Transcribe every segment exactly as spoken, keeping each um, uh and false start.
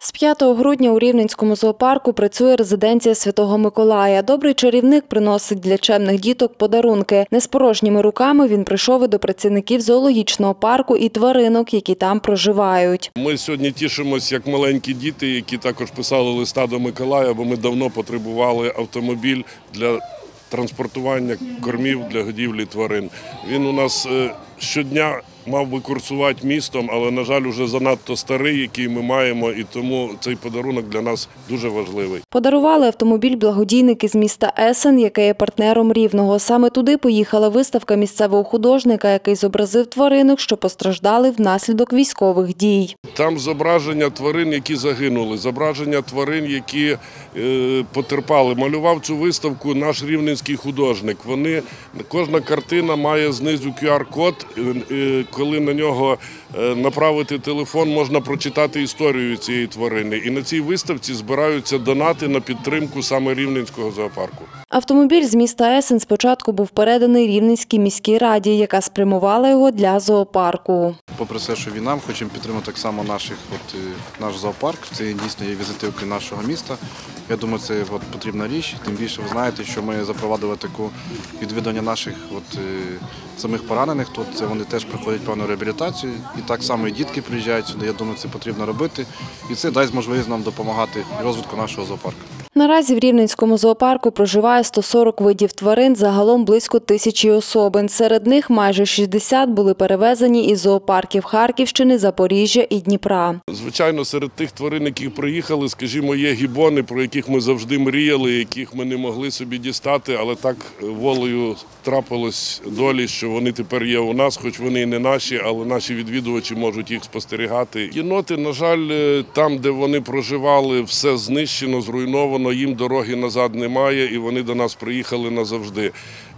З п'ятого грудня у Рівненському зоопарку працює резиденція Святого Миколая. Добрий чарівник приносить для чемних діток подарунки. Не з порожніми руками він прийшов і до працівників зоологічного парку і тваринок, які там проживають. Ми сьогодні тішимося як маленькі діти, які також писали листа до Миколая, бо ми давно потребували автомобіль для транспортування кормів для годівлі тварин. Він у нас щодня мав би курсувати містом, але, на жаль, уже занадто старий, який ми маємо, і тому цей подарунок для нас дуже важливий. Подарували автомобіль благодійники з міста Есен, яке є партнером Рівного. Саме туди поїхала виставка місцевого художника, який зобразив тваринок, що постраждали внаслідок військових дій. Там зображення тварин, які загинули, зображення тварин, які е, потерпали. Малював цю виставку наш рівненський художник. Вони, кожна картина має знизу ку ар код, е, коли на нього направити телефон, можна прочитати історію цієї тварини. І на цій виставці збираються донати на підтримку саме Рівненського зоопарку. Автомобіль з міста Есен спочатку був переданий Рівненській міській раді, яка спрямувала його для зоопарку. Попри все, що війна, ми хочемо підтримати так само наших, от, наш зоопарк. Це дійсно є візитівки нашого міста. Я думаю, це от, потрібна річ. Тим більше ви знаєте, що ми запровадили таку відвідування наших от, самих поранених. Тут це вони теж проходять певну реабілітацію. І так само і дітки приїжджають сюди. Я думаю, це потрібно робити. І це дасть можливість нам допомагати розвитку нашого зоопарку. Наразі в Рівненському зоопарку проживає сто сорок видів тварин, загалом близько тисячі особин. Серед них майже шістдесят були перевезені із зоопарків Харківщини, Запоріжжя і Дніпра. Звичайно, серед тих тварин, які приїхали, скажімо, є гібони, про яких ми завжди мріяли, яких ми не могли собі дістати, але так волею трапилось долі, що вони тепер є у нас, хоч вони і не наші, але наші відвідувачі можуть їх спостерігати. Єноти, на жаль, там, де вони проживали, все знищено, зруйновано. Їм дороги назад немає, і вони до нас приїхали назавжди.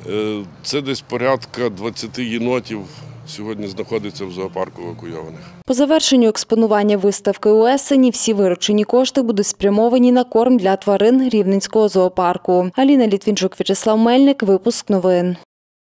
Це десь порядка двадцяти єнотів сьогодні знаходиться в зоопарку евакуйованих. По завершенню експонування виставки у Есені всі виручені кошти будуть спрямовані на корм для тварин Рівненського зоопарку. Аліна Літвінчук, В'ячеслав Мельник, випуск новин.